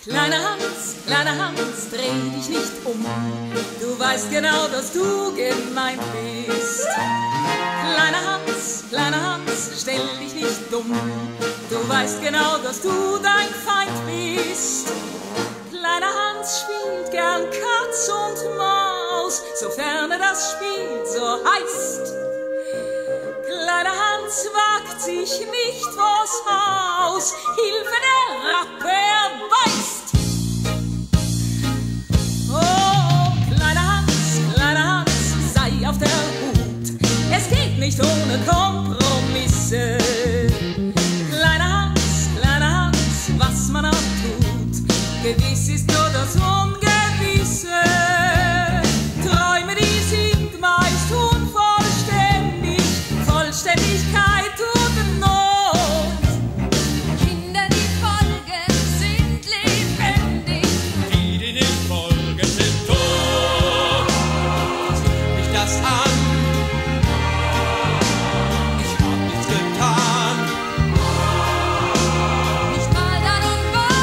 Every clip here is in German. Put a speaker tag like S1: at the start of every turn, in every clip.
S1: Kleiner Hans, dreh dich nicht um. Du weißt genau, dass du gemeint bist. Kleiner Hans, stell dich nicht dumm. Du weißt genau, dass du dein Feind bist. Kleiner Hans spielt gern Katz und Maus, sofern er das Spiel so heißt. Kleiner Hans wagt sich nicht vors Haus, Hilfe, der Rappe, er beißt. Oh, kleiner Hans, sei auf der Hut, es geht nicht ohne Kompromisse. Kleiner Hans, was man auch tut, gewiss ist nur das Ungewisse. Träume, die sind meist unvollständig, Vollständigkeit tut Not.
S2: Kinder, die folgen, sind lebendig.
S3: Die nicht folgen, sind tot. Sieh mich das an, ich hab nichts getan.
S2: Nicht mal dann und wann.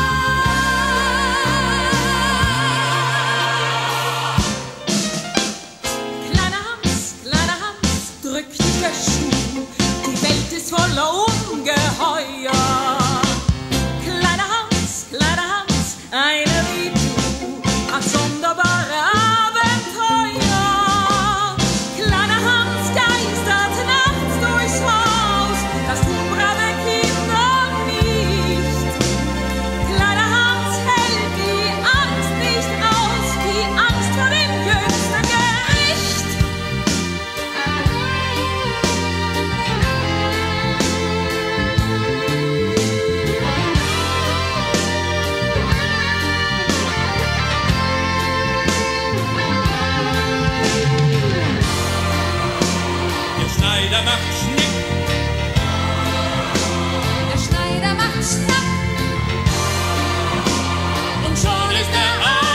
S1: Kleiner Hans, drück dich der Schuh, die Welt ist voller Ungeheuer. Kleiner Hans, einer wie du, hat sonderbare Abenteuer. Kleiner Hans geistert nachts durchs Haus, das tun brave Kinder nicht. Kleiner Hans hält die Angst nicht aus, die Angst vor dem jüngsten Gericht.
S3: Der Schneider macht Schnick,
S2: Der Schneider macht Schnapp und schon ist er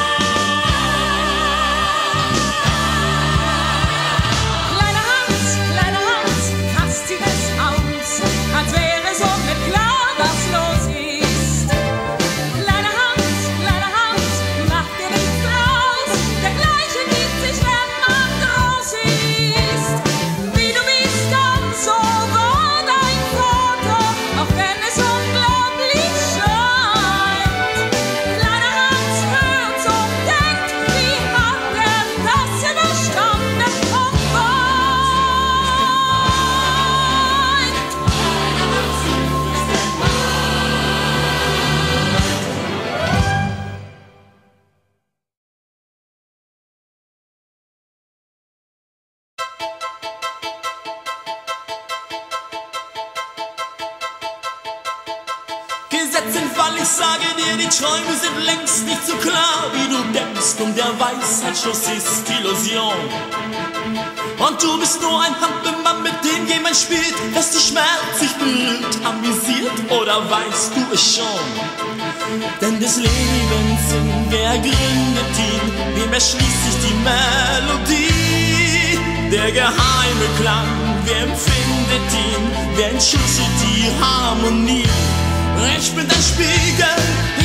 S1: Kleiner Hans, fast sieht es aus, als wäre sonnenklar, was los ist. Kleiner Hans, mach dir nichts draus, der Gleiche gibt sich, wenn man groß ist. Wie du bist, ganz so war dein Vater, auch wenn es unglaublich scheint. Kleiner Hans hört und denkt, wie hat er das überstanden und weint.
S4: Gesetz in Fall, ich sage dir, die Träume sind längst nicht so klar, wie du denkst, und der Weisheit Schluss ist Illusion. Und du bist nur ein Hampelmann, mit dem jemand spielt, dass dich schmerzlich berührt, amüsiert, oder weißt du es schon? Denn des Lebens Sinn, wer gründet ihn, wem erschließt sich die Melodie? Der geheime Klang, wer empfindet ihn, wer entschlüsselt die Harmonie? Ich bin dein Spiegel,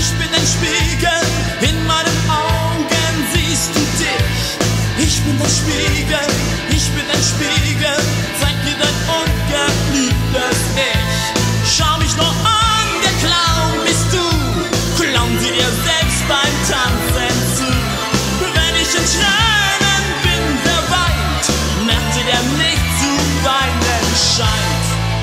S4: in meinen Augen siehst du dich. Ich bin dein Spiegel, zeig dir dein ungeliebtes Ich. Schau mich nur an, der Clown bist du, Clown sie dir selbst beim Tanzen zu. Wenn ich in Tränen bin, wer weint, merkt ihr, der nicht zu weinen scheint.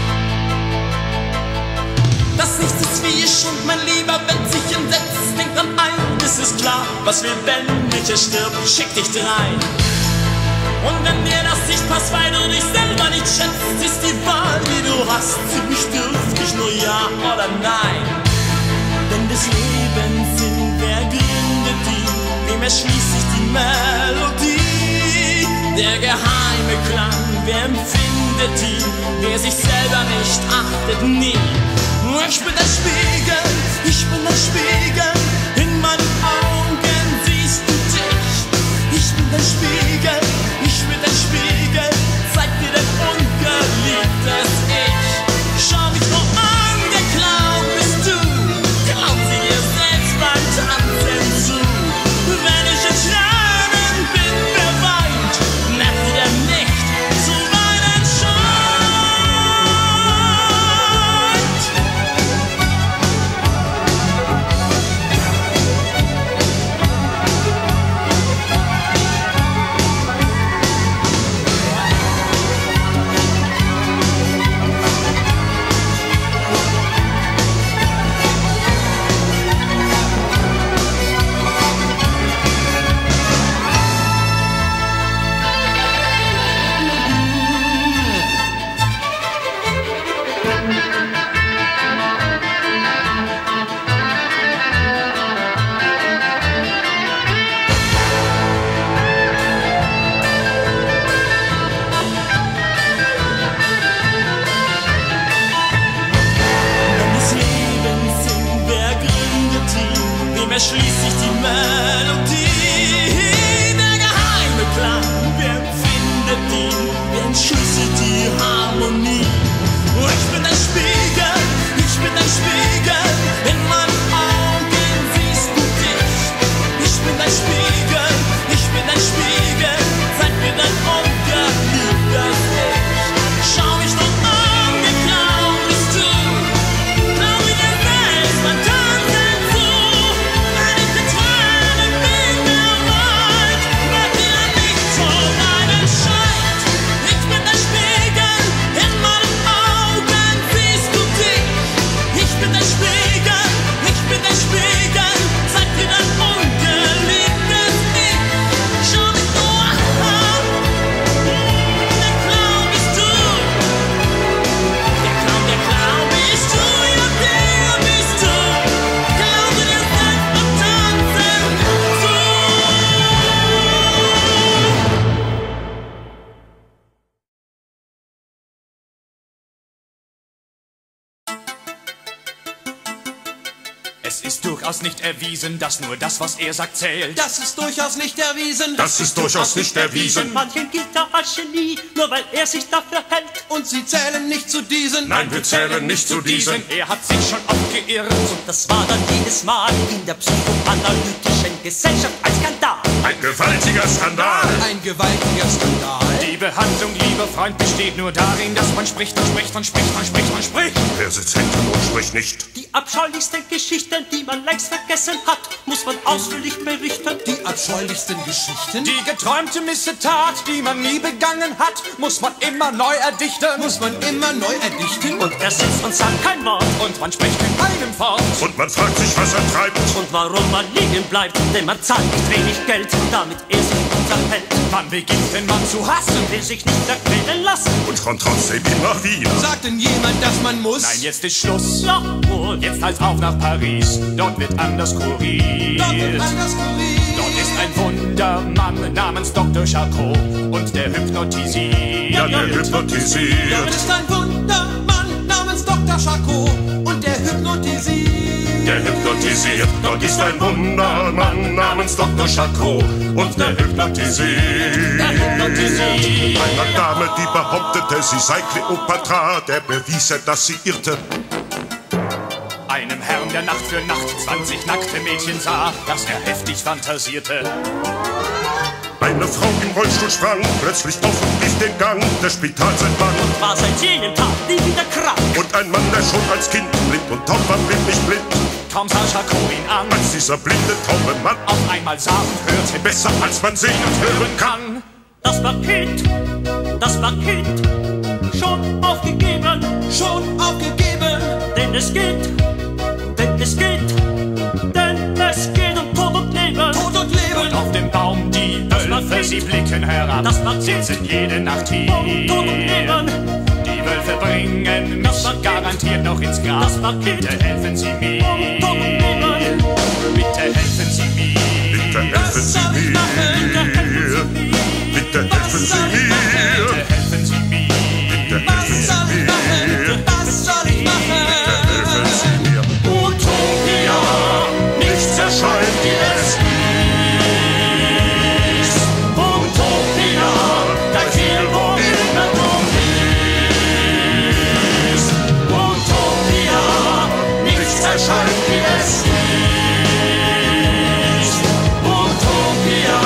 S4: Das Nichts ist wie ich und mein Lieber, wenn sich entsetzt, denkt an eines ist klar, was Lebendiges stirbt, schick dich drein. Und wenn dir das nicht passt, weil du dich selber nicht schätzt, ist die Wahl, die du hast, ziemlich dürftig, nur ja oder nein. Denn des Lebens Sinn, wer gründet ihn, wem erschließt sich die Melodie? Der geheime Klang, wer empfindet ihn, wer sich selber nicht achtet, nie. Ich bin der Spiegel, in meinen Augen siehst du dich. Ich bin der Spiegel, zeig dir dein ungeliebtes Ich. Schau mich nur an, der Clown bist du, Clown sie dir selbst bei
S3: Es ist durchaus nicht erwiesen, dass nur das, was er sagt, zählt.
S4: Das ist durchaus nicht erwiesen.
S5: Das ist durchaus nicht erwiesen.
S6: Manchen gilt er als Genie, nur weil er sich dafür hält.
S4: Und sie zählen nicht zu diesen.
S5: Nein, wir zählen nicht zu diesen.
S3: Er hat sich schon oft geirrt.
S6: Das war dann jedes Mal in der psychoanalytischen Gesellschaft ein Skandal.
S5: Ein gewaltiger Skandal.
S4: Ein gewaltiger Skandal.
S3: Die Behandlung, lieber Freund, besteht nur darin, dass man spricht und spricht und spricht und spricht und spricht.
S5: Wer sitzt hinten und spricht nicht?
S6: Die abscheulichsten Geschichten, die man längst vergessen hat, muss man ausführlich berichten.
S4: Die abscheulichsten Geschichten.
S3: Die geträumte Missetat, die man nie begangen hat, muss man immer neu erdichten.
S4: Muss man immer neu erdichten.
S6: Und er sitzt und sagt kein Wort.
S3: Und man spricht in einem fort.
S5: Und man fragt sich, was er treibt.
S6: Und warum man liegen bleibt, denn man zahlt nicht wenig Geld, damit er sich unterhält.
S3: Man beginnt, wenn man zu hassen,
S6: Will sich nicht erquälen lassen.
S5: Und kommt trotzdem immer wieder.
S4: Sagt denn jemand, dass man muss?
S3: Nein, jetzt ist Schluss.
S6: Jawohl,
S3: Jetzt halt auf nach Paris, dort wird anders kuriert.
S4: Dort wird anders kuriert.
S3: Dort ist ein Wundermann namens Dr. Charcot und der hypnotisiert.
S5: Ja, der
S4: Dort
S5: hypnotisiert.
S4: ist ein Wundermann namens Dr. Charcot und der hypnotisiert.
S5: Der hypnotisiert. Dort ist ein Wundermann namens Dr. Charcot. Und der hypnotisiert. Einer Dame, die behauptete, sie sei Kleopatra, der bewies er, dass sie irrte.
S3: Einem Herrn, der Nacht für Nacht 20 nackte Mädchen sah, dass er heftig fantasierte.
S5: Eine Frau im Rollstuhl sprang plötzlich auf und lief den Gang des Spitals entlang.
S6: war seit jenem Tag nie wieder krank.
S5: Und ein Mann, der schon als Kind blind und taub war, blieb nicht blind.
S3: Kaum sah Charcot ihn an,
S5: Als dieser blinde, taube Mann
S3: auf einmal sah und hörte
S5: besser als man sehen und hören kann.
S6: Das war Kind, schon aufgegeben, denn es geht um Tod und Leben.
S3: Und auf dem Baum die Wölfe, sie blicken herab,
S6: Das war
S3: sitzen jede Nacht hier.
S6: Tod und Leben.
S3: Die Wölfe bringen mich garantiert noch ins Grab.
S6: Das war Kind.
S3: Bitte helfen Sie mir.
S6: Tod und Leben.
S3: Bitte helfen Sie mir.
S5: Bitte helfen Sie mir. Bitte helfen Sie mir.
S3: Bitte helfen Sie mir.
S5: Bitte helfen Sie mir.
S4: Was soll ich machen?
S5: Helfen Sie mir.
S3: Utopia, nichts erscheint wie es ist. Utopia, da viel wo immer du bist. Utopia, nichts erscheint wie es ist. Utopia.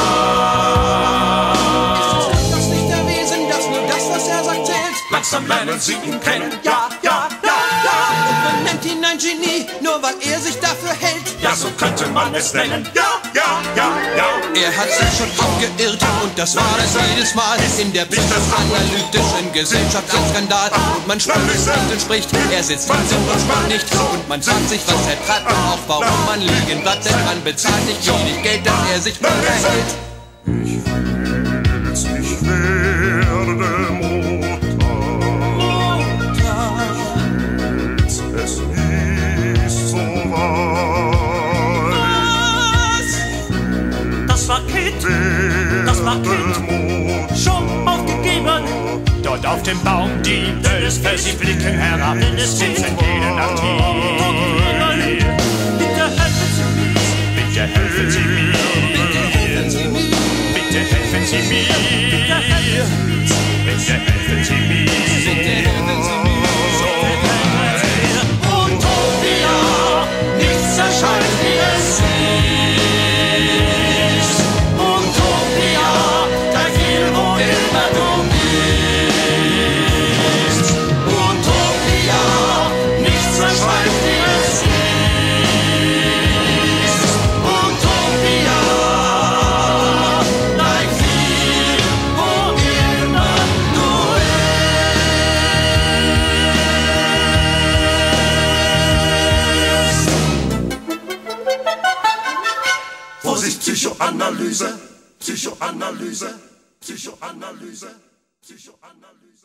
S4: Das nicht erwiesen, dass nur das, was er sagt, zählt.
S5: Langsam lernen Sie ihn kennen.
S4: Ja. Und man nennt ihn ein Genie, nur weil er sich dafür hält.
S5: Ja, so könnte man es nennen. Ja.
S4: Er hat sich schon abgeirrt und das war es jedes Mal. In der psychoanalytischen Gesellschaft ein Skandal. Und man spricht und spricht, er sitzt hinten und spricht nicht. Und man fragt sich, was er treibt und auch warum man liegen bleibt. Denn man bezahlt nicht wenig Geld, dass er sich unterhält.
S5: Ich will's nicht werden, Mutter. Es ist so weit.
S6: Das war Kind, schon aufgegeben.
S3: Dort auf dem Baum die Wölfe, sie blicken herab, sitzen jede Nacht hier.
S6: Bitte helfen Sie mir.
S3: Bitte helfen Sie mir. Bitte helfen Sie mir. Bitte helfen Sie mir. Utopia, nichts erscheint wie es ist. Utopia, da viel wo immer du bist. Utopia, nichts erscheint wie es ist. Utopia, da viel wo immer du bist.
S5: Vorsicht, Psychoanalyse, Psychoanalyse, Psychoanalyse, Psychoanalyse.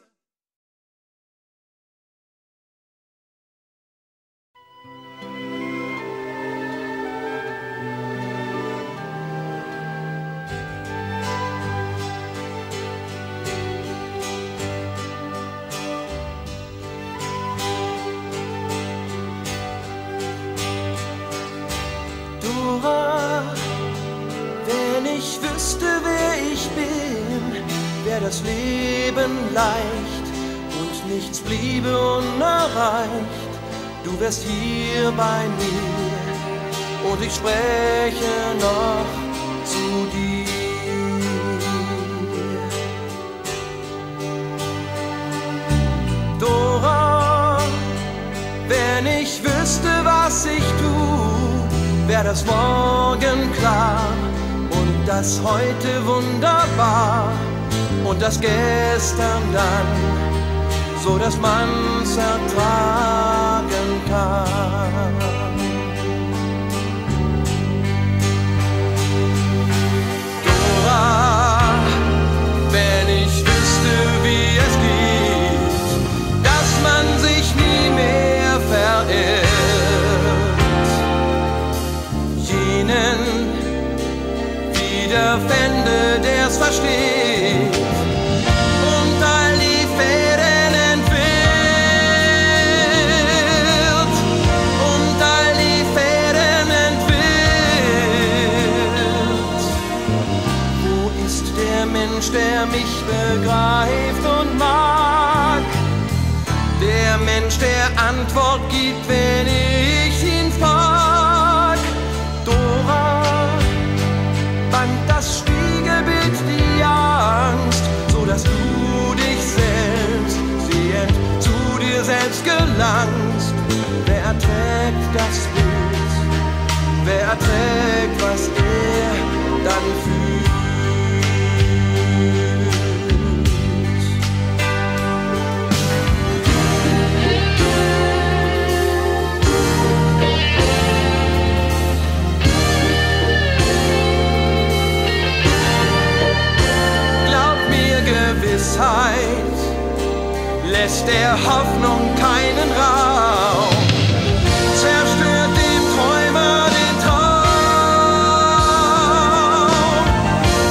S7: das Leben leicht und nichts bliebe unerreicht. Du wärst hier bei mir und ich spreche noch zu dir. Dora, wenn ich wüsste, was ich tu, wär das morgen klar und das heute wunderbar und das gestern dann, so dass man's ertragen kann. Dora, wenn ich wüsste, wie es geht, dass man sich nie mehr verirrt, jenen wiederfände, der's versteht und all die Fäden entwirrt, und all die Fäden entwirrt. Wo ist der Mensch, der mich begreift und mag? Der Mensch, der Antwort gibt, wenn ich ihn frag. Dora, band das Spiegelbild die Angst, so dass du dich selbst sehend zu dir selbst gelangst. Wer erträgt das Bild? Wer erträgt, was er dann fühlt? Gewissheit lässt der Hoffnung keinen Raum, zerstört dem Träumer den Traum.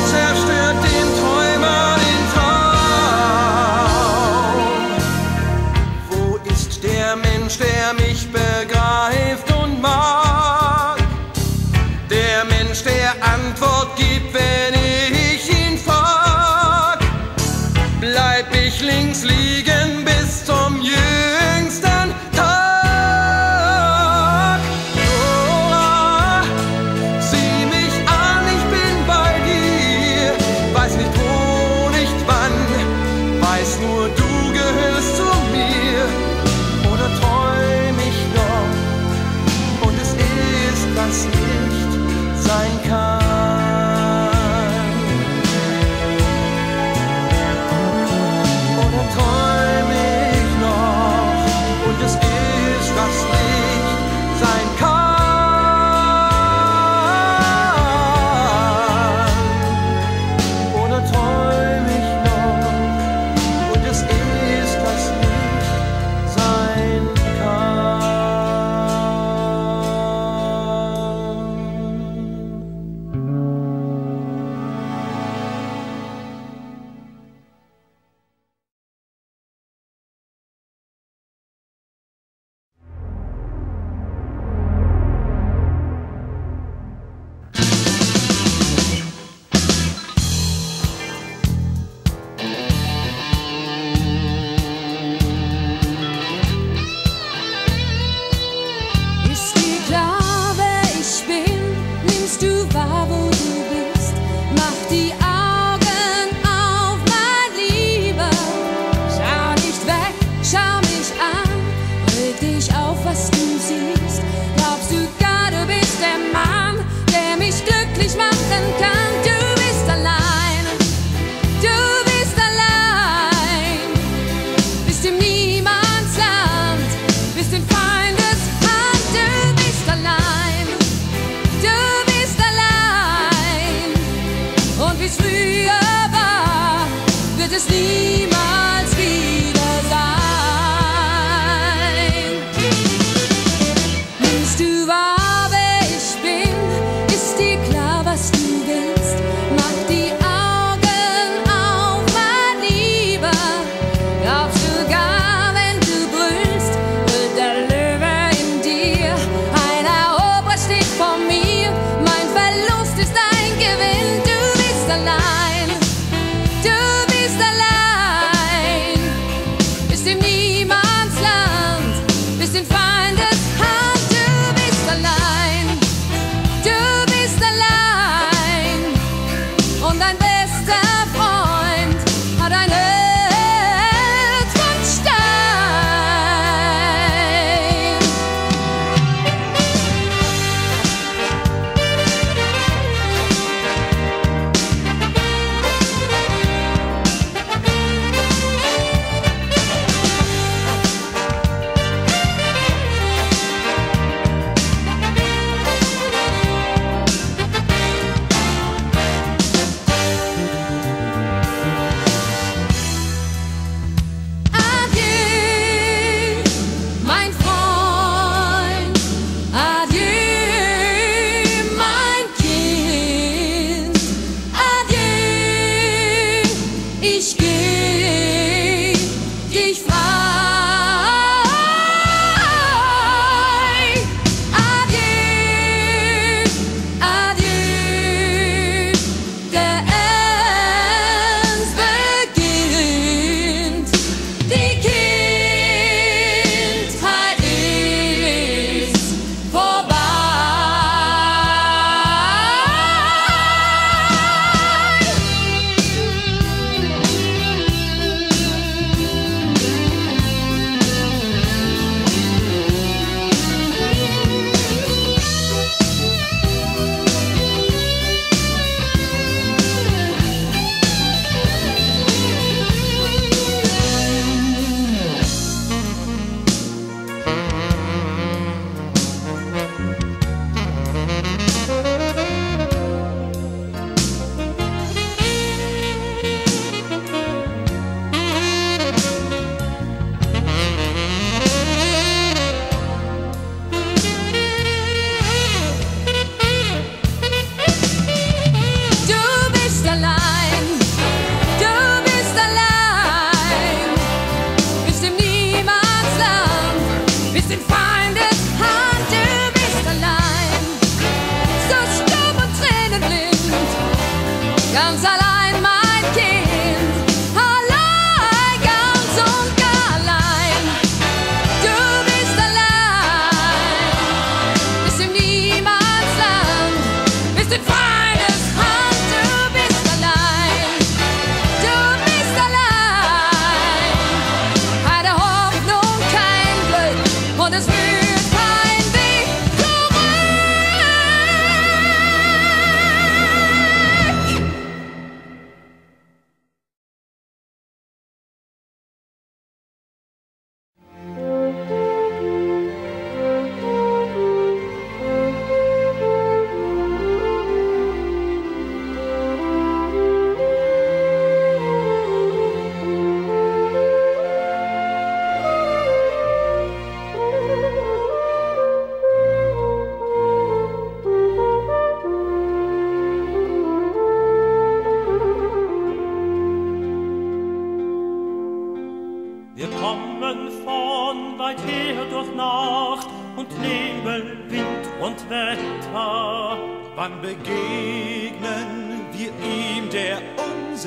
S6: Nacht und Nebel, Wind und Wetter.
S8: Wann begegnen wir ihm, der uns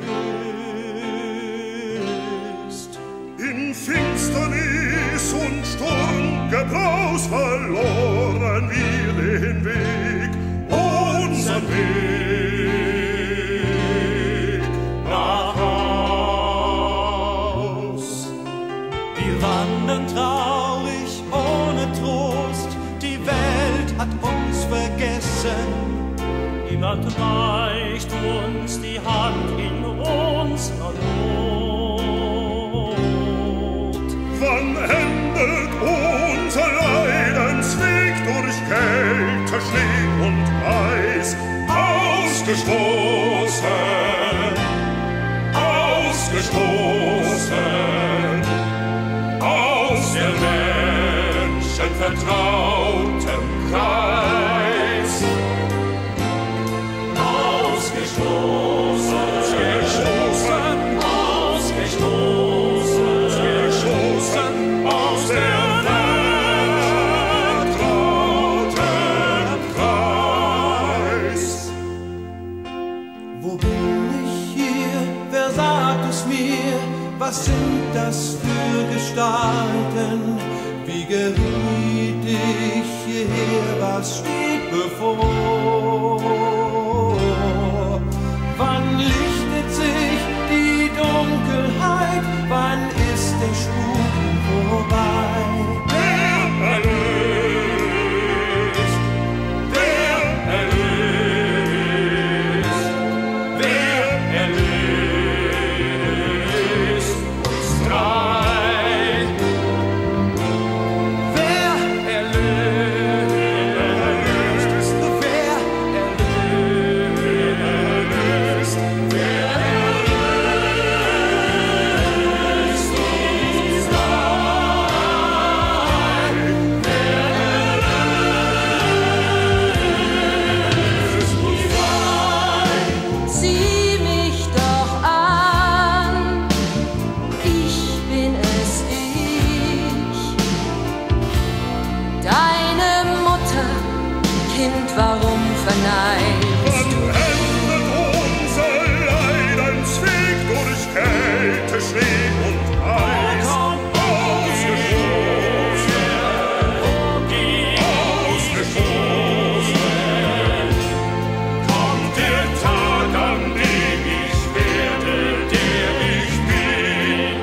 S8: erlöst?
S5: In Finsternis und Sturmgebraus verloren wir den Weg, unseren Weg nach Haus.
S8: Wir wandern traurig ohne Trost, die Welt hat uns vergessen.
S6: Niemand reicht uns die Hand in unserer Not.
S5: Wann endet unser Leidensweg durch Kälte, Schnee und Eis? Ausgestoßen, ausgestoßen aus der Menschen vertrautem Kreis. Ausgestoßen, ausgestoßen, ausgestoßen, ausgestoßen aus der vertrauten Kreis.
S8: Wo bin ich hier? Wer sagt es mir? Was sind das für Gestalten? Wie geriet ich hierher? Was steht bevor? Wann lichtet sich die Dunkelheit? Wann ist der Spuk vorbei?
S5: Wer erlöst? Wer erlöst? Wer erlöst uns drei?
S8: Wer erlöst? Wer
S5: Erlöst? Wer erlöst uns drei? Wer erlöst uns drei?
S2: Sieh mich doch an, ich bin es, ich. Deine Mutter, Kind, warum verneinst du?
S5: Wann endet unser Leidensweg durch Kälte, Schnee und Eis? Ausgestoßen, kommt der Tag, an dem ich werde, der ich bin.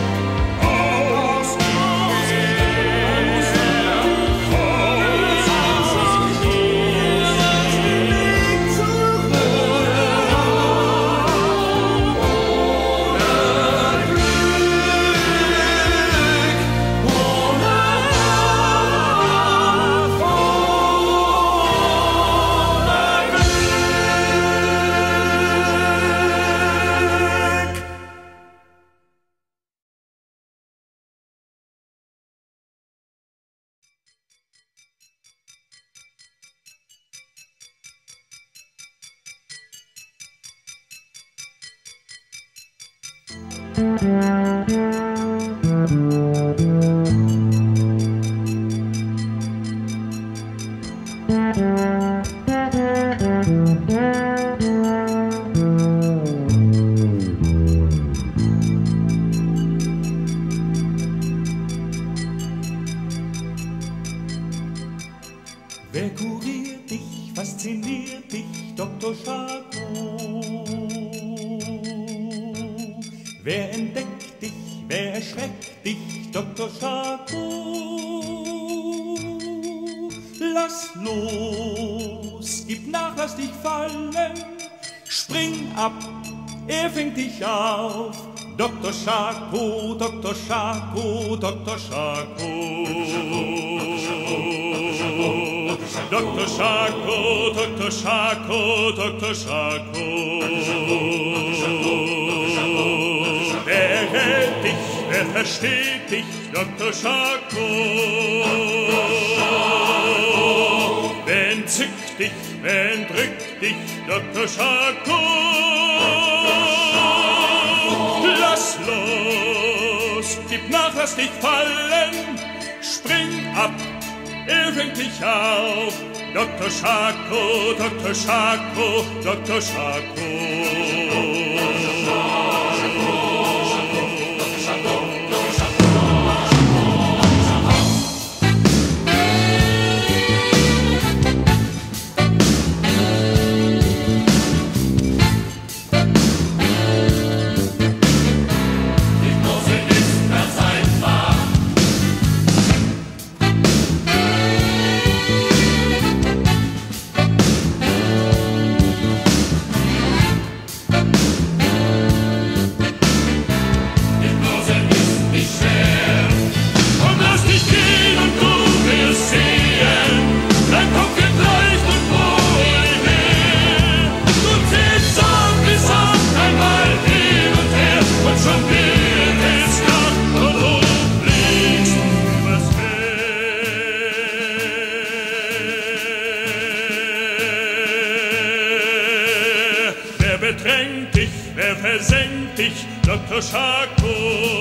S8: Wer kuriert dich, fasziniert dich, Dr. Charcot? Wer entdeckt dich, wer erschreckt dich, Dr. Charcot? Lass los, gib nach, lass dich fallen, spring ab, er fängt dich auf. Dr. Charcot, Dr. Charcot, Dr. Charcot. Dr. Charcot, Dr. Charcot, Dr. Charcot. Wer hält dich, wer versteht dich, Dr. Charcot? Wer entzückt dich, wer entrückt dich, Dr. Charcot? Lass los, gib nach, lass dich fallen, spring ab, er fängt dich auf. Dr. Schako, Dr. Schako, Dr. Schako. Bedrängt dich, wer versenkt dich, Dr. Schako?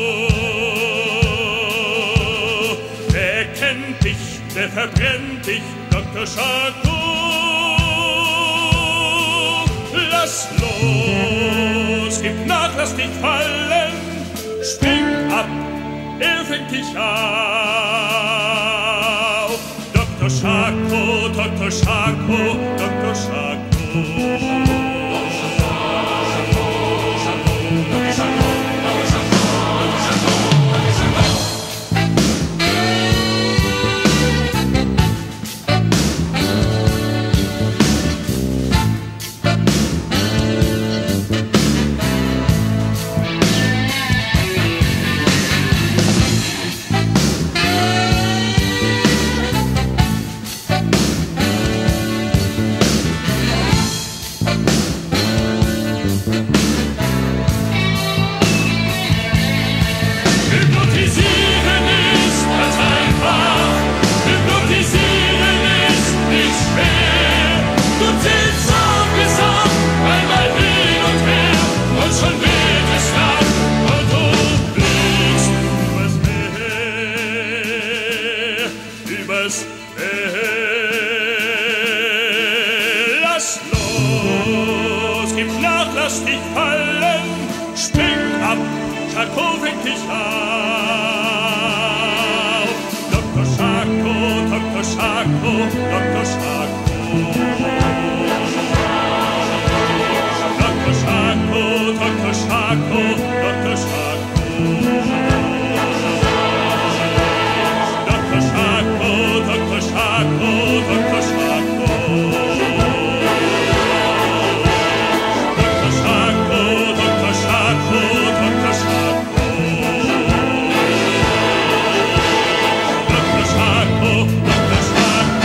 S8: Wer kennt dich, wer verbrennt dich, Dr. Schako? Lass los, gib nach, lass dich fallen, spring ab, er fängt dich auf. Dr. Schako, Dr. Schako, Dr. Schako. Lass los, gib nach, lass dich fallen, spring ab, Schako fängt dich auf. Dr. Schako, Dr. Schako, Dr. Schako. Dr. Schako, Dr. Schako, Dr. Schako. Dr. Schako, Dr. Schako, Dr. Schako. Dr. Schako, Dr. Schako, Dr. Schako. Dr. Schako, Dr. Schako.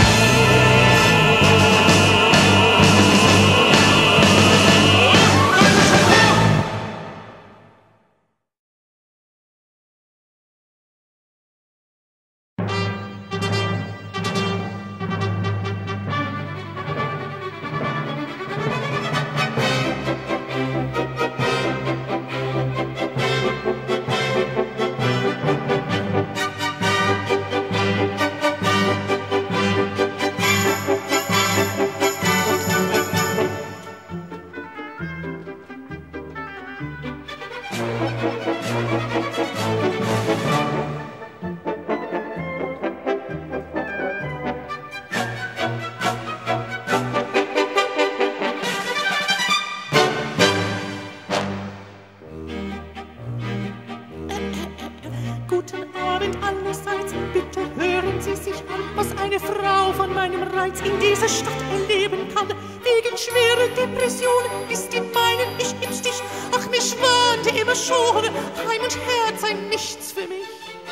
S6: Guten Abend allerseits, bitte hören Sie sich an, was eine Frau von meinem Reiz in dieser Stadt erleben kann. Wegen schwerer Depression ist in meinen Ich gib's dich, ach mir schwante immer schon, Heim und Herz sei nichts für mich.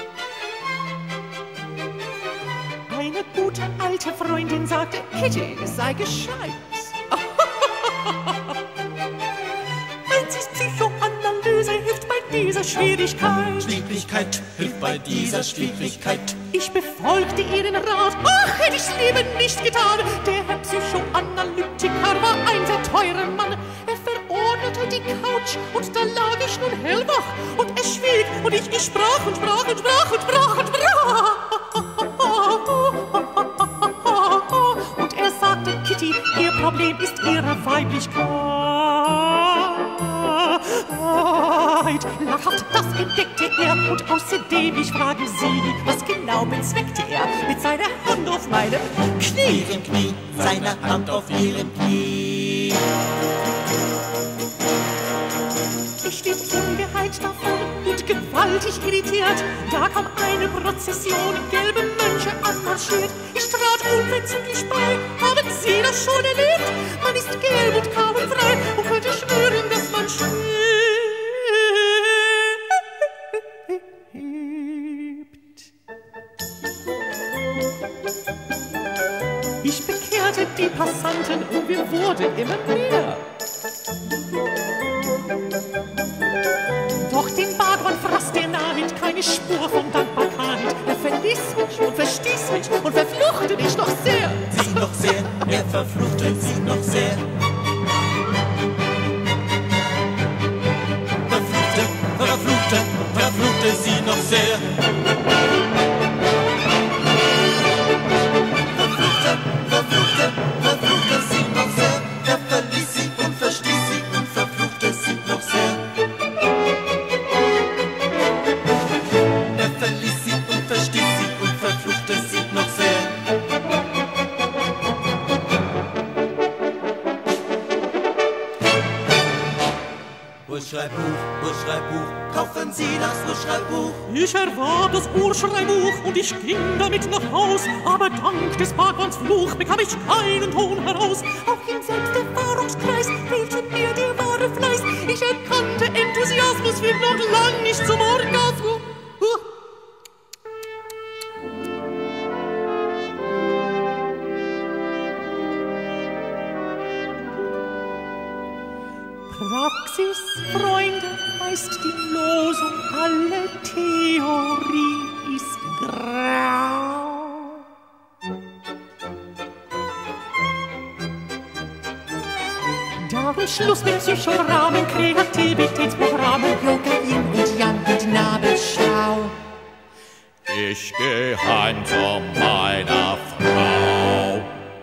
S6: Eine gute alte Freundin sagte, Kitty, sei gescheit. Psychoanalyse hilft bei dieser Schwierigkeit.
S4: Schwierigkeit hilft bei dieser Schwierigkeit.
S6: Ich befolgte ihren Rat, ach, hätte ich's lieber nicht getan. Der Herr Psychoanalytiker war ein sehr teurer Mann. Er verordnete die Couch und da lag ich nun hellwach. Und er schwieg und ich sprach und sprach und sprach und sprach und sprach. Weiblichkeit. Lachhaft, das entdeckte er und außerdem, ich frage Sie, was genau bezweckte er mit seiner Hand auf meinem Knie?
S4: Ihrem Knie, seine Hand auf ihrem Knie.
S6: Ich steht ungeheilt davon und gewaltig irritiert. Da kam eine Prozession, gelbe Mönche anmarschiert. Ich trat unverzüglich bei, haben Sie das schon erlebt? Man ist gelb und kaum frei und könnte schwören, dass man schwebt. Ich bekehrte die Passanten und wir wurden immer mehr. Doch den Bagwan fraß der Nahwind, keine Spur von Dankbarkeit. Er verließ mich und verstieß mich und verfluchte mich noch sehr.
S4: Sie noch sehr, er verfluchte sie noch sehr. Verfluchte sie noch sehr. Verfluchte sie noch sehr. Er verließ sie und verstieß sie und verfluchte sie noch sehr. Er verließ sie und verstieß sie und verfluchte sie noch sehr. Urschreibbuch, kaufen Sie das Urschreibbuch.
S6: Ich erwarb das Urschreibbuch und ich ging damit nach Haus. Aber dank des Bagwans Fluch bekam ich keinen Ton heraus. Auch im Selbsterfahrungskreis fehlte mir der wahre Fleiß. Ich erkannte, Enthusiasmus führt noch lang nicht zum Orgasmus. Praxis, Freunde, heißt die Losung, alle Theorie ist grau. Darum Schluss mit Psychoramen, Kreativitätsprogrammen, Yoga, Yin und Yang und Nabelschau.
S3: Ich geh heim zu meiner Frau.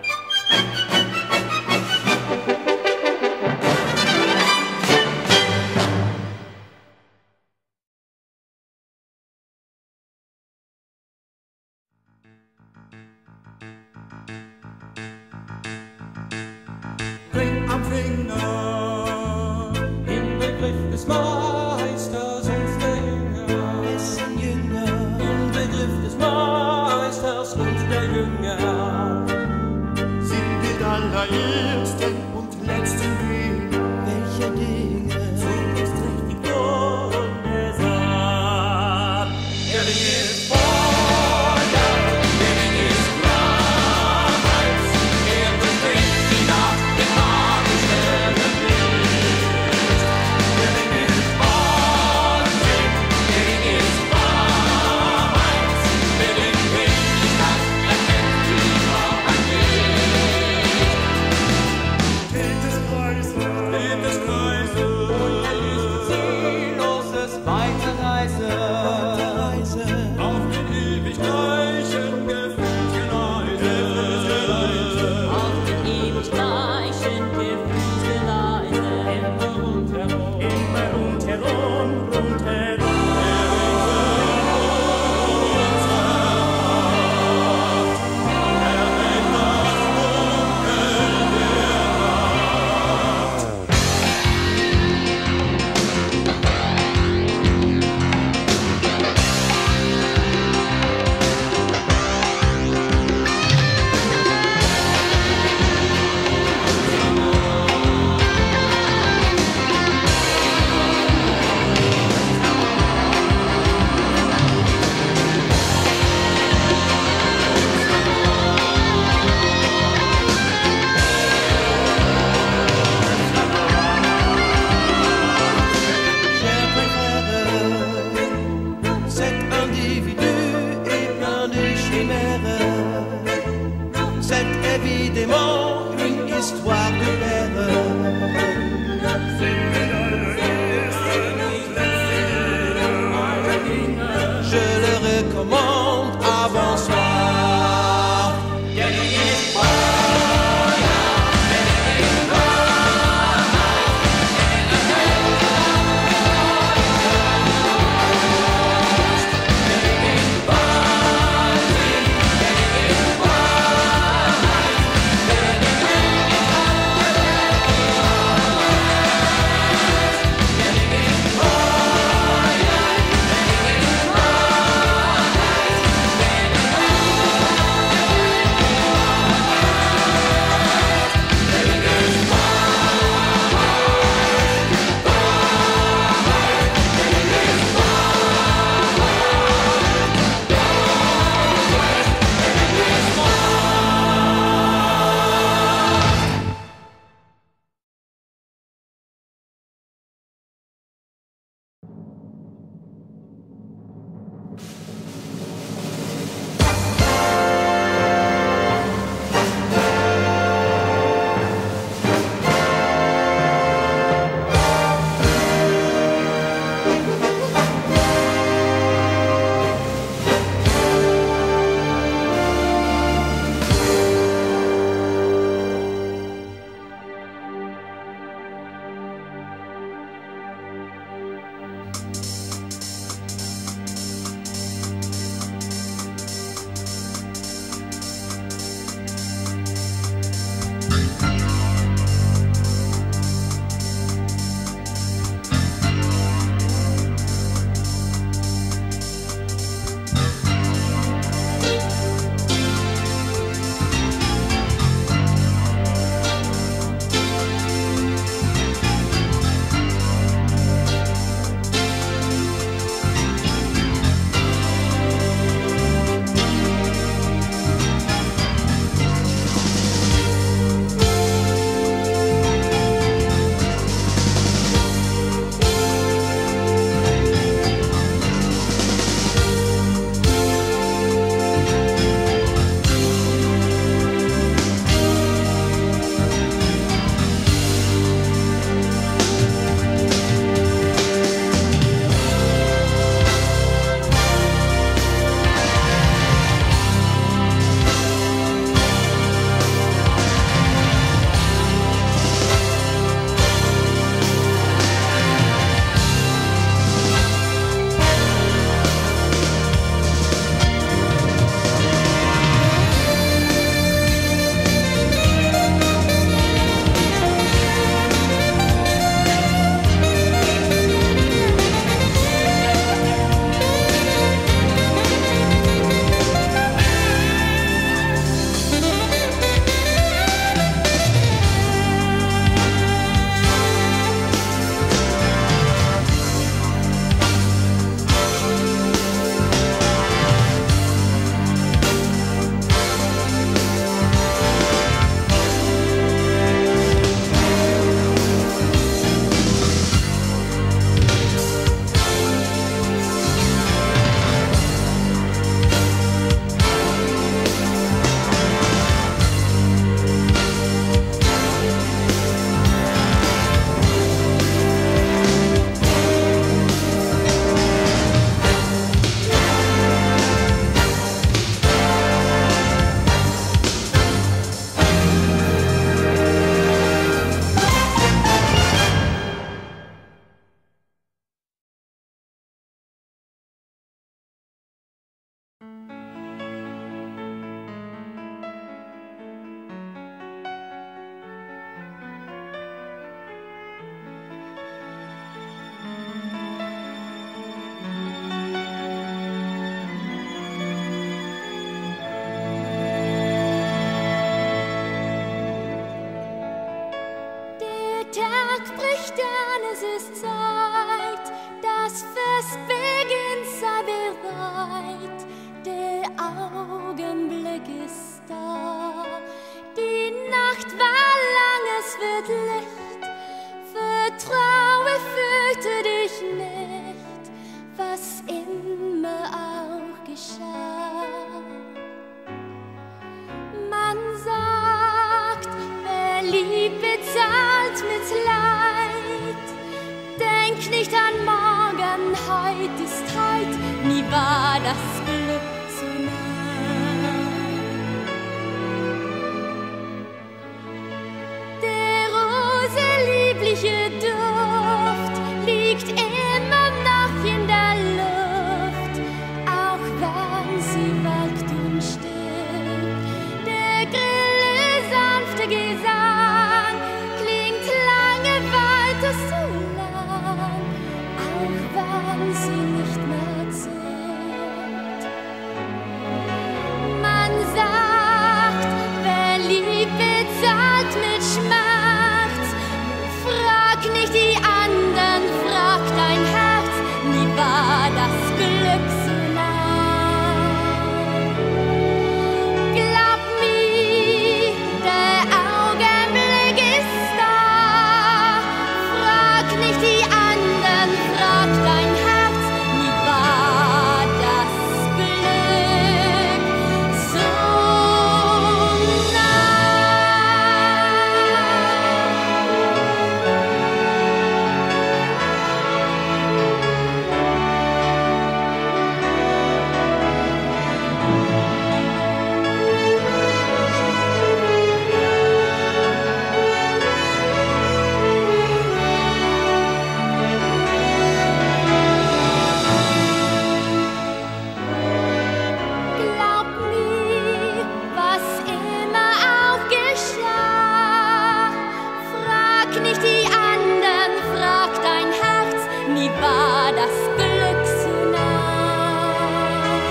S4: Ring am Finger, im Begriff des Meisters und der Jünger. Wessen Jünger? Im Begriff des Meisters und der Jünger.
S5: Sind wir allerersten und letzten Dinge.
S4: Welche Dinge? Zunächst richtig ungesagt. Der Ding ist Feuer, der Ding ist Glas. Er bringt sie nach dem magischen Licht. Der Ding ist Wahnsinn, der Ding ist Wahrheit. Der Ding Wirklichkeit erkennt lieber ein Licht. Des Kreises, zielloses Weiterreise. Auf den ewig gleichen Gefühlsgeleise.
S1: Auf den ewig gleichen Gefühlsgeleise.
S8: Immer und herum, rundherum.
S4: Cet individu est plein de chimères. C'est évidemment une histoire de guerre. Je le recommande avant soir. Der Ding ist Feuer, der Ding ist Glas.
S9: nicht an, es ist Zeit, das Fest beginnt, sei bereit, der Augenblick ist da. Die Nacht war lang, es wird Licht, vertraue, fürchte dich nicht, was immer auch geschah. Man sagt, wer liebt, bezahlt mit Leid. Denk nicht an morgen, heut ist heut, nie war das Glück so nah. Der Rose liebliche Duft liegt immer noch in der Luft, auch wenn sie welkt und stirbt. Der grelle, sanfte Gesang klingt lange weiter so lang, auch wenn sie nicht mehr zählt. Man sagt, wer liebt, bezahlt mit Schmerz. Frag nicht die anderen, frag dein Herz, nie war das Glück so nah. Glaub mir, der Augenblick ist da. Frag nicht die anderen, frag dein Herz, nie war das Glück so nah. Glaub mir, was immer auch geschah. Frag nicht die anderen, frag dein Herz, nie war das Glück so nah.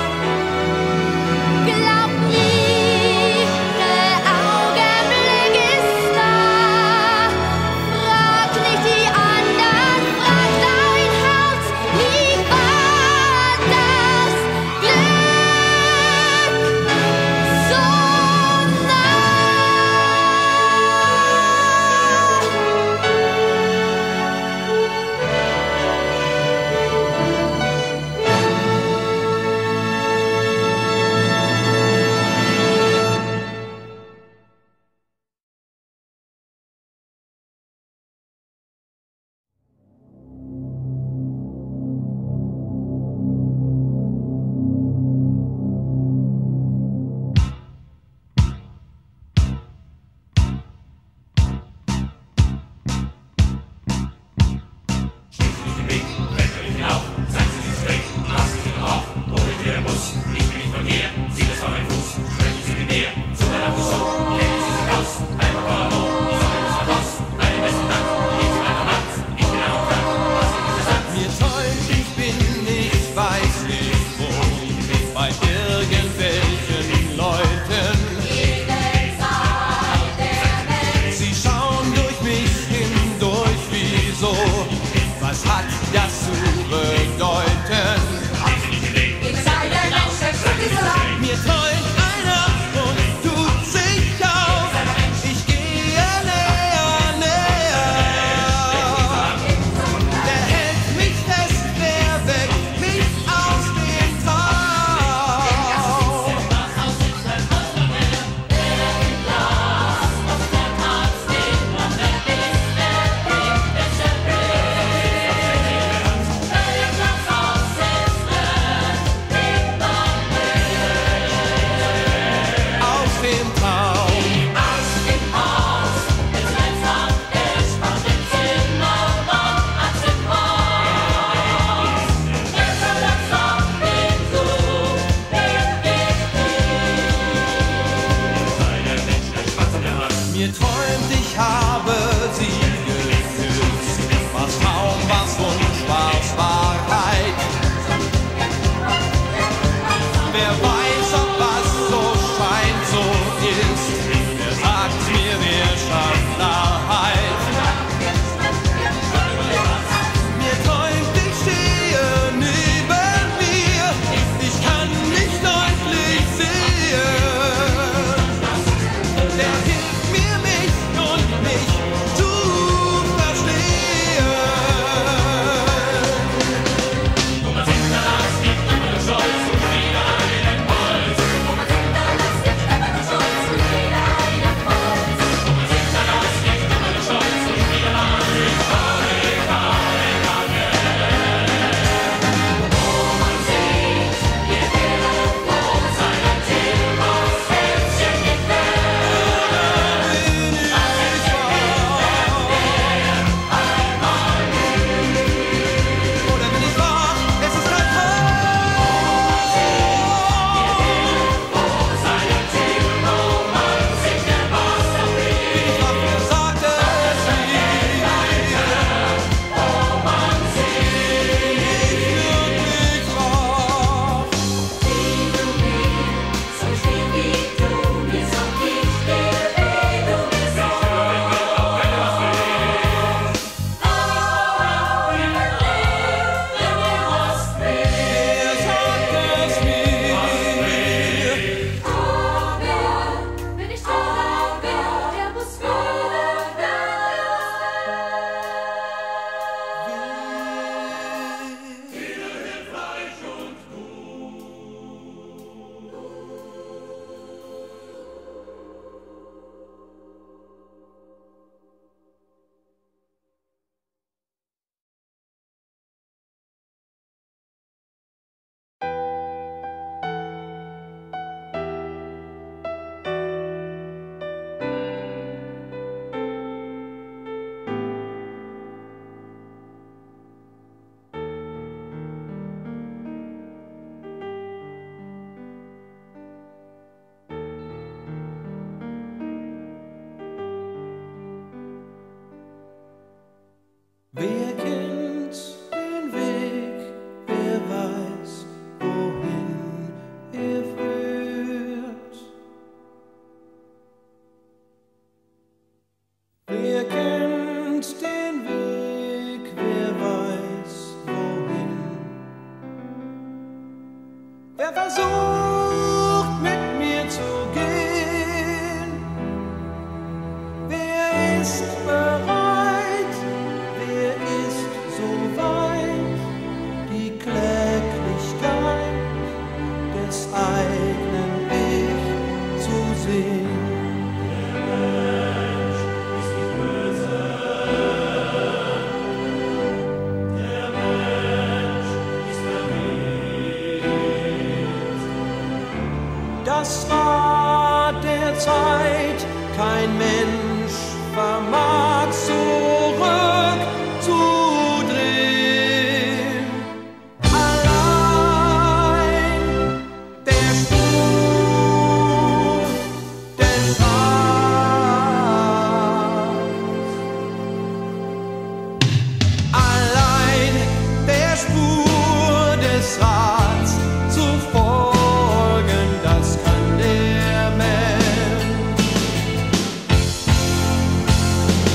S9: Glaub mir, der Augenblick ist da. Frag nicht die anderen, frag dein Herz, nie war das Glück so nah.
S7: Mir träumt, ich bin nicht weiß nicht wo, bei irgendwelchen Leuten. Sie schauen durch mich hindurch, wieso? Was hat das zu bedeuten? Mir träumt einer und tut sich auf. Ich gehe näher, näher. Der hält mich fest, der weckt mich aus dem Traum. Aus dem Traum. Mir träumt, ich habe sie geküsst. Was Traum, was Wunsch, was Wahrheit. Wer weiß, ob was so scheint, so ist. Wer sagt mir, wer schafft Wahrheit? kein Mensch vermag zurückzudrehen. Allein der Spur des Rats. Allein der Spur des Rats zu folgen, das kann der Mensch.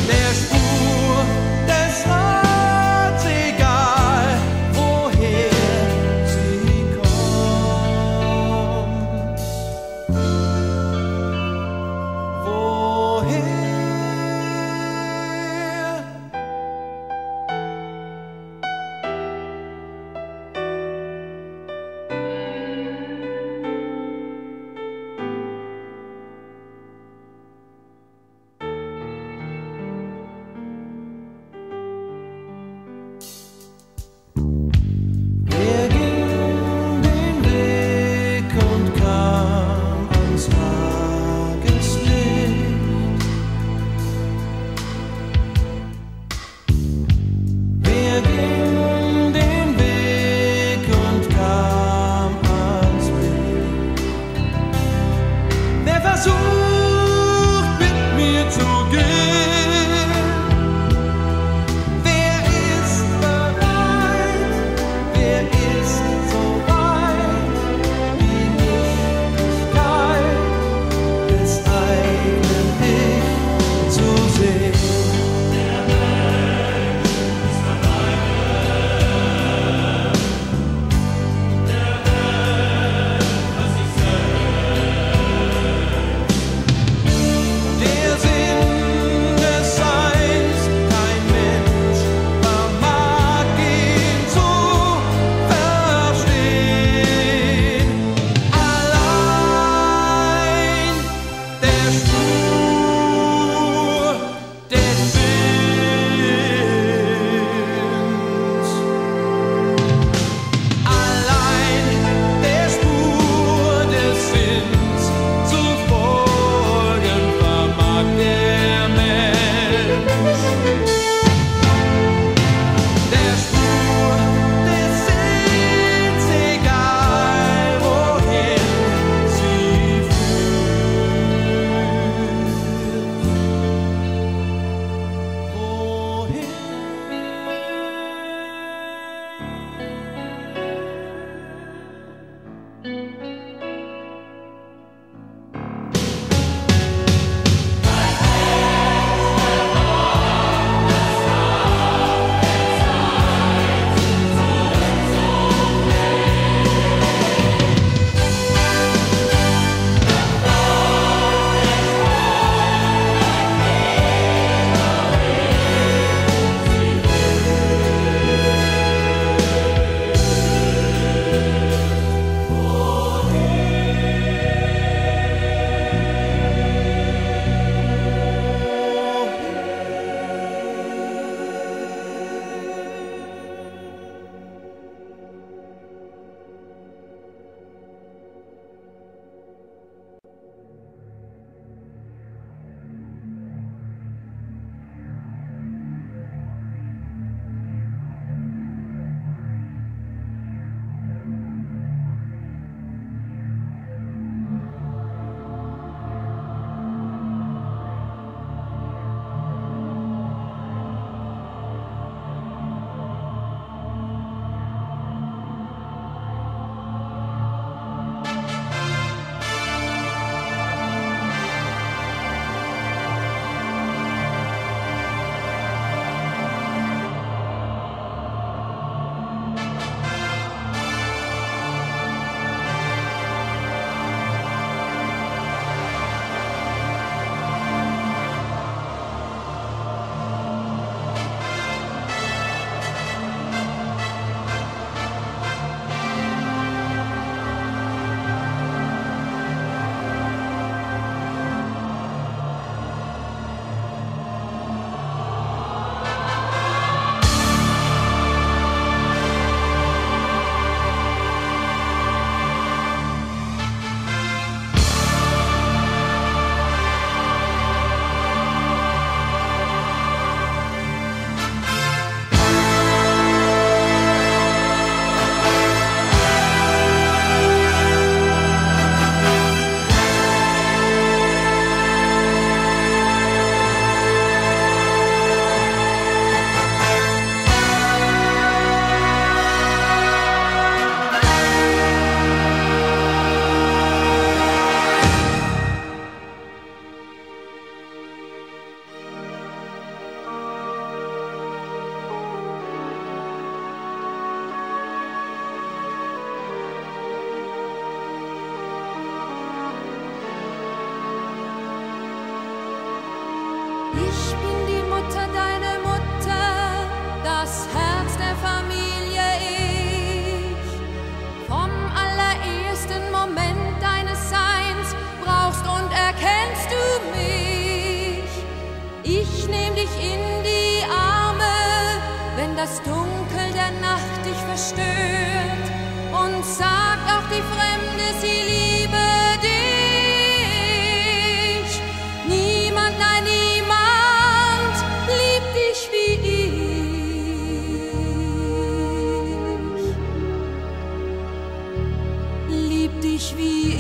S2: zerstört und sagt auch die Fremde, sie liebe dich. Niemand, nein, niemand liebt dich wie ich. Liebt dich wie ich.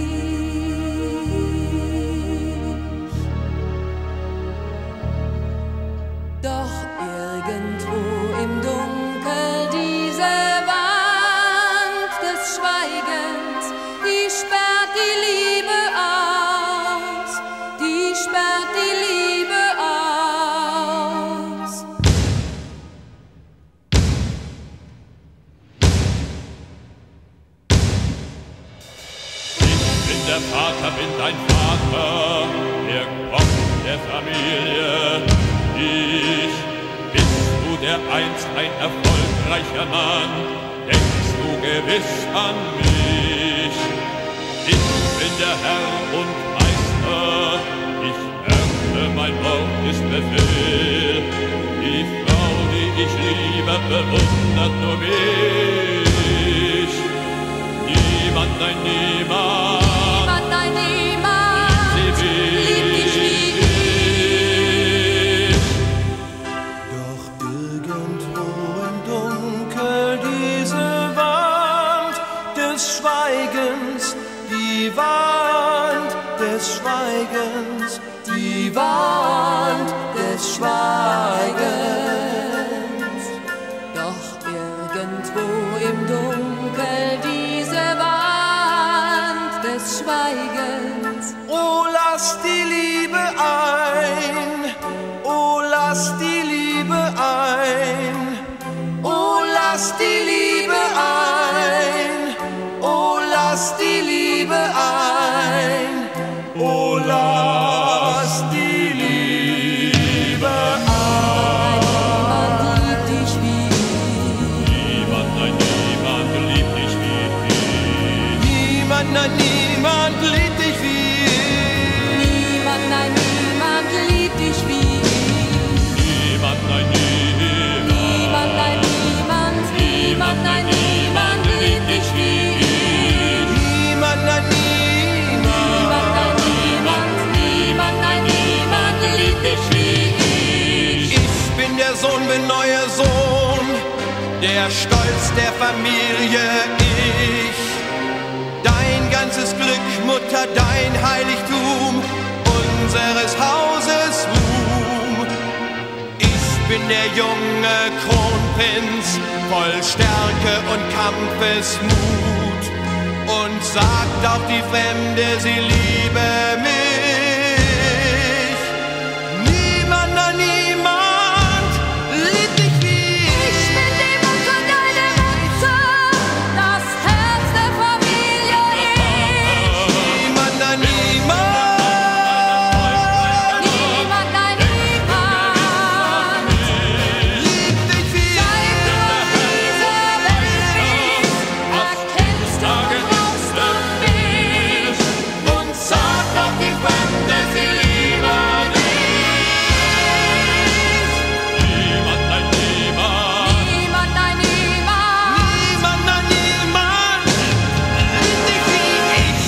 S2: Doch irgendwo im Dunkel diese Wand des Schweigens, die sperrt die Liebe aus, die sperrt die Liebe aus.
S8: Ich bin der Vater, bin dein Vater, der Kopf der Familie. Bist du dereinst ein erfolgreicher Mann, denkst du gewiss an mich. Ich bin der Herr und Meister, ich ernte, mein Wort ist Befehl. Die Frau, die ich liebe, bewundert nur mich. Niemand, nein, niemand,
S2: Niemand, nein, niemand
S8: liebt sie wie
S2: dich wie
S7: die Wand des Schweigens, die Wand des Schweigens.
S2: Doch irgendwo im Dunkel diese Wand des Schweigens.
S7: Oh, lass die Liebe ein, oh, lass die Liebe ein, oh, lass die Liebe ein, oh, lass die Liebe ein, oh, lass die Liebe ein.
S2: Niemand liebt dich wie ich.
S8: niemand, nein, niemand liebt dich wie ich.
S7: Niemand, nein, niemand liebt dich wie
S2: Niemand, nein, niemand liebt dich wie ich.
S8: Niemand, nein, niemand.
S2: Niemand, nein, niemand, niemand, nein, niemand liebt dich wie ich.
S7: niemand, nein,
S2: Niemand, nein, niemand, niemand, nein, niemand liebt dich wie ich.
S7: Ich bin der Sohn, bin neuer Sohn, der Stolz der Familie, ich. Dein ganzes Glück, Mutter, dein Heiligtum, unseres Hauses Ruhm. Ich bin der junge Kronprinz, voll Stärke und Kampfesmut. Und sagt auch die Fremde, sie liebe mich. Niemand, nein, niemand liebt dich wie
S2: Ich bin die Mutter, deine Mutter, das Herz der Familie, ich.
S7: niemand, nein, niemand.
S2: Niemand, nein, niemand.
S7: Liebt dich wie
S2: Seit du auf dieser Welt bist, erkennst du und brauchst du mich.
S7: und sagt auch die Fremde, sie liebe
S8: Niemand, nein, niemand.
S2: Niemand, nein, niemand.
S7: niemand, nein, niemand liebt dich wie ich.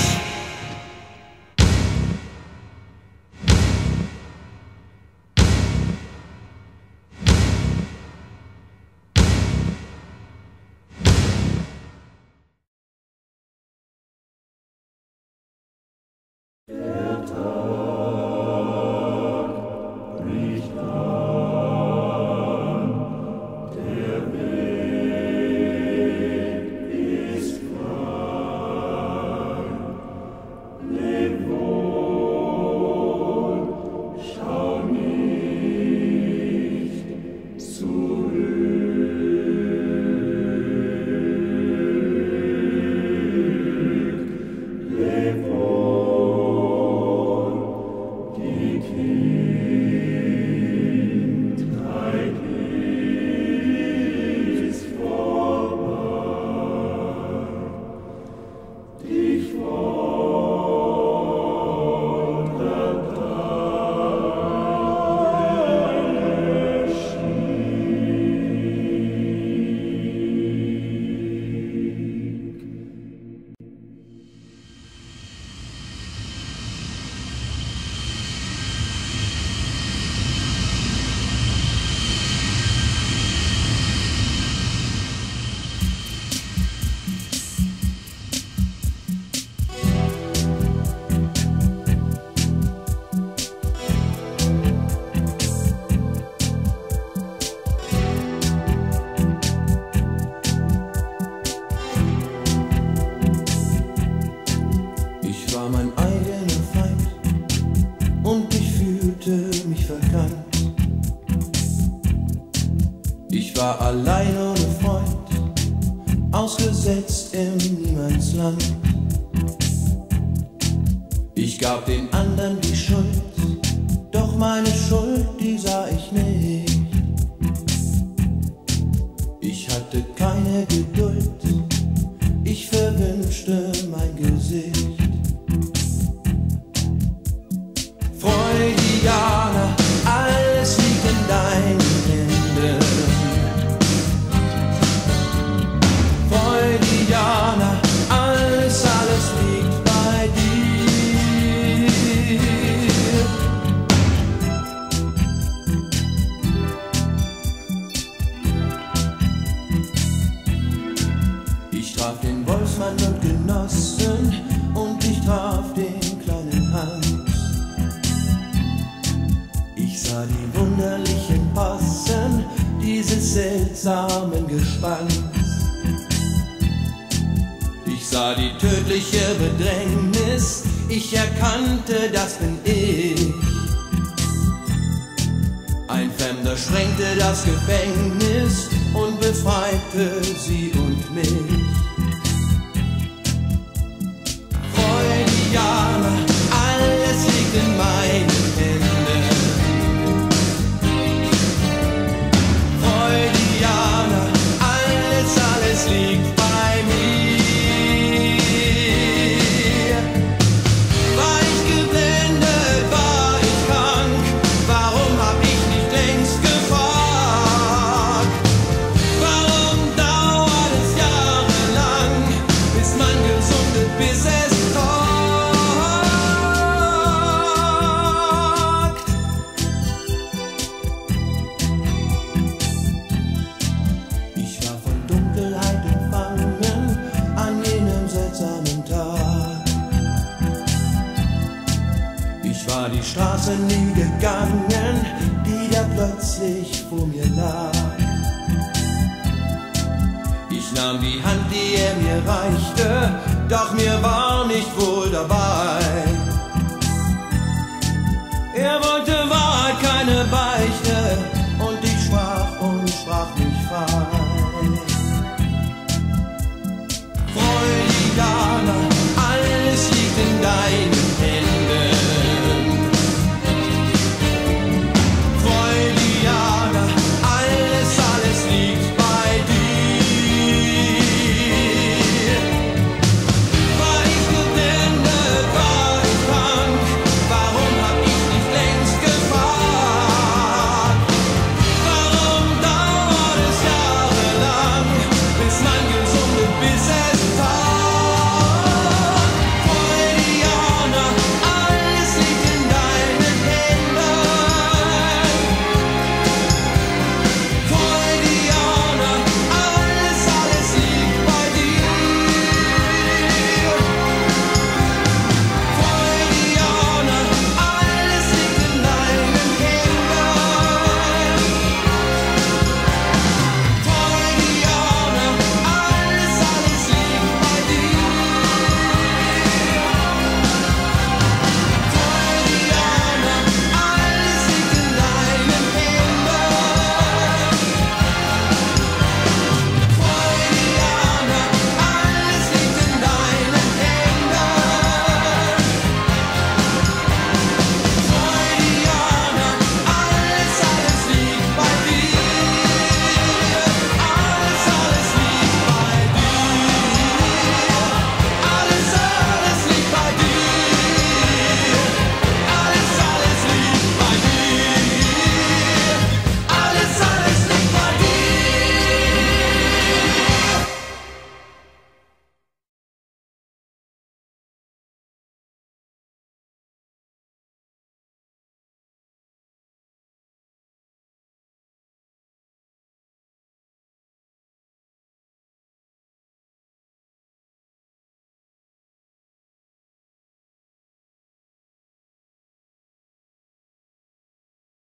S5: Leb wohl,
S10: hätte mich verkannt. Ich war allein ohne Freund, ausgesetzt im Niemandsland. Ich gab den anderen die Schuld, doch meine Schuld, die sah ich nicht. Ich hatte keine Geduld, ich verwünschte mein Gesicht. Freudianer, alles liegt in deinen Händen. Freudianer, alles liegt bei dir. Ich traf den Wolfsmann und Genossen und ich traf den kleinen Hans. Ich sah die wunderlichen Possen dieses seltsamen Gespanns. Ich sah die tödliche Bedrängnis, ich erkannte, das bin ich. Ein Fremder sprengte das Gefängnis und befreite sie und mich. Freudianer, alles liegt in meinen Händen. Freudianer, alles liegt bei mir. War ich geblendet, war ich krank, warum hab ich nicht längst gefragt? Warum dauert es jahrelang, bis man gesundet, bis es tagt? Ich war von Dunkelheit umfangen an jenem seltsamen Tag. Ich war die Straße nie gegangen, die da plötzlich vor mir lag. Ich nahm die Hand, die er mir reichte, doch mir war nicht wohl dabei. Er wollte Wahrheit, keine Beichte.